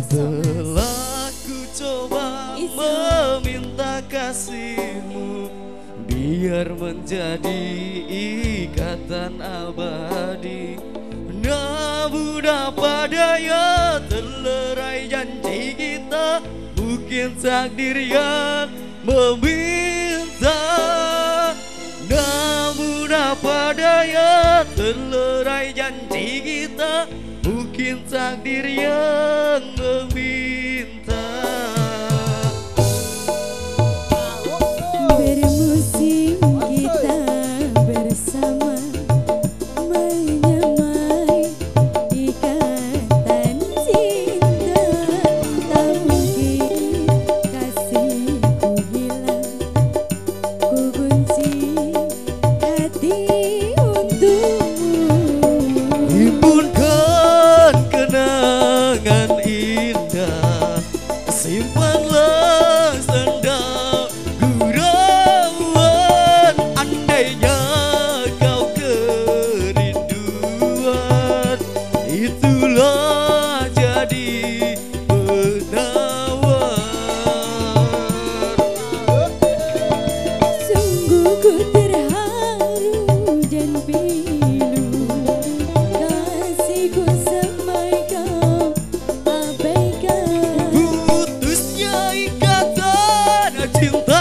Telah ku coba meminta kasihmu, biar menjadi ikatan abadi. Namun apa daya, terlerai janji kita, mungkin takdir yang meminta. Namun apa daya, terlerai janji kita, mungkin takdir yang meminta. Bermusim kita bersama, menyamai ikatan cinta. Tak mungkin kasihku hilang, ku kunci hati untukmu. Himpunkan kenangan indah, simpanlah sendal gurauan. Andainya kau kerinduan, itulah jadi penawar. Sungguh ku terharu dan pilu, kasihku semai kau abaikan. Putusnya ikatan cinta,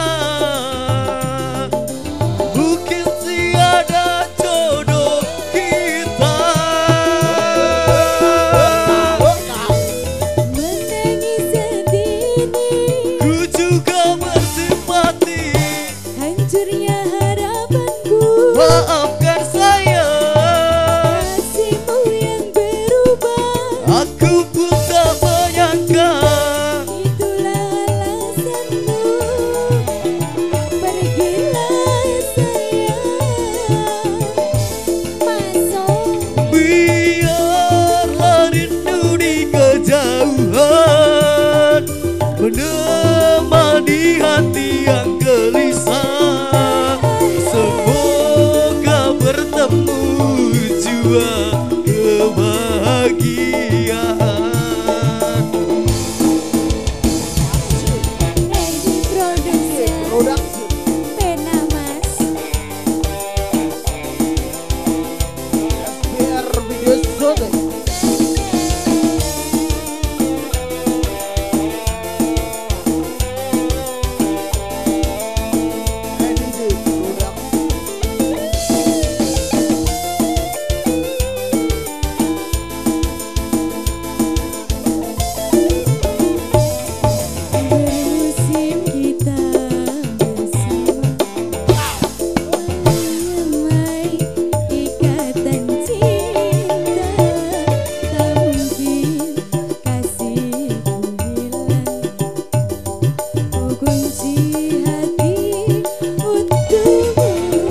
mungkin tiada jodoh kita. Menangis sedih, Ku juga bersimpati, hancurnya harapanku. maafkan saya. Kasihmu yang berubah, Aku pun tak menyangka. itulah alasanmu. Pergilah sayang, masuk. Biarlah rindu di kejauhan menemani hati yang gelisah. Semoga bertemu jua kebahagiaan. Edi Production, Pena Mas. Biar video syuting. Bermusim kita bersama, menyamai ikatan cinta. Tak mungkin kasihku hilang, ku kunci hati untukmu.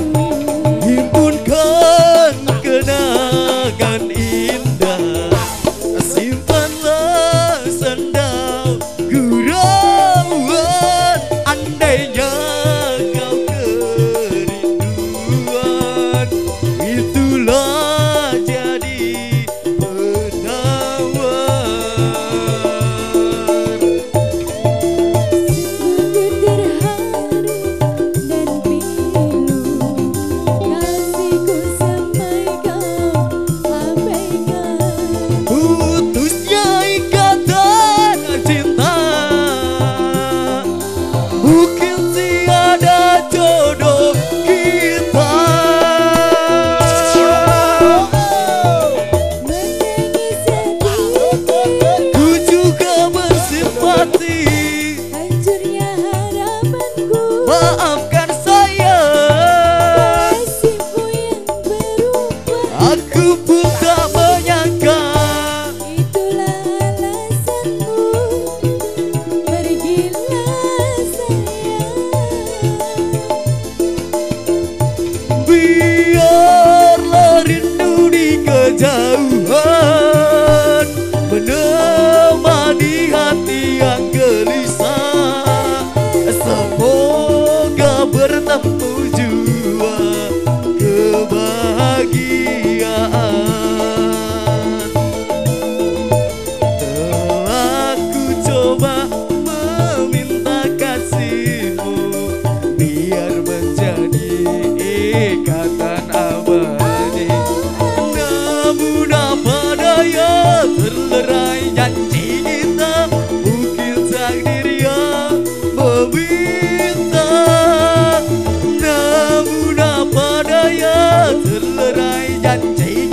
Himpunkan kenangan indah, simpanlah sendal gurauan. Andainya kau kerinduan, itulah jadi penawar. Sungguh terharu dan pilu, kasihku semai kau abaikan. Putusnya ikatan cinta, mungkin tiada jodoh kita. Menangis sedih, Ku juga bersimpati, hancurnya harapanku. maafkan saya. Kasihmu yang berubah, Aku pun tak menyangka. itulah alasanmu. Pergilah sayang, Biarlah rindu di kejauhan menemani hati yang gelisah. Semoga bertemu jua kebahagiaan. Cai